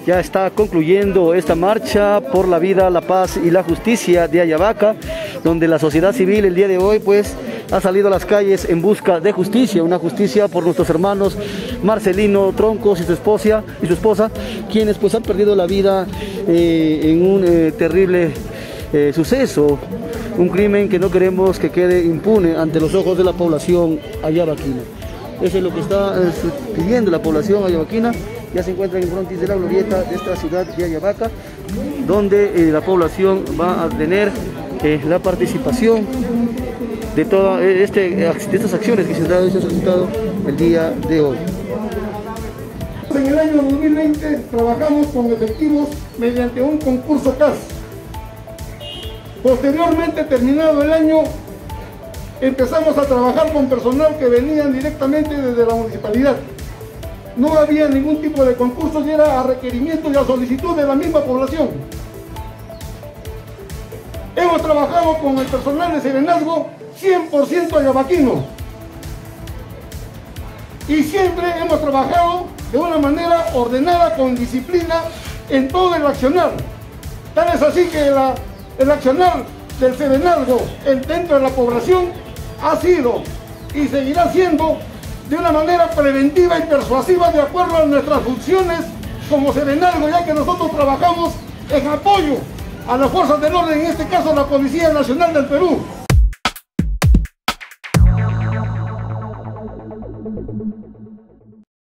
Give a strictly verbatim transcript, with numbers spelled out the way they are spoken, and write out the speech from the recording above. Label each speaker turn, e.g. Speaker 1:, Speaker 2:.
Speaker 1: Ya está concluyendo esta marcha por la vida, la paz y la justicia de Ayabaca, donde la sociedad civil el día de hoy pues ha salido a las calles en busca de justicia, una justicia por nuestros hermanos Marcelino Troncos y su esposa, y su esposa quienes pues han perdido la vida eh, en un eh, terrible eh, suceso, un crimen que no queremos que quede impune ante los ojos de la población ayabaquina. Eso es lo que está eh, pidiendo la población ayabaquina. Ya se encuentra en frontis de la glorieta de esta ciudad de Ayabaca, donde eh, la población va a tener eh, la participación de todas este, de estas acciones que se han solicitado el día de hoy.
Speaker 2: En el año dos mil veinte trabajamos con efectivos mediante un concurso C A S. Posteriormente, terminado el año, empezamos a trabajar con personal que venían directamente desde la municipalidad. No había ningún tipo de concursos y era a requerimiento y a solicitud de la misma población. Hemos trabajado con el personal de Serenazgo cien por ciento ayabaquino. Y siempre hemos trabajado de una manera ordenada, con disciplina en todo el accionar. Tal es así que la, el accionar del Serenazgo dentro de la población ha sido y seguirá siendo de una manera preventiva y persuasiva de acuerdo a nuestras funciones como Serenazgo, ya que nosotros trabajamos en apoyo a las fuerzas del orden, en este caso la Policía Nacional del Perú.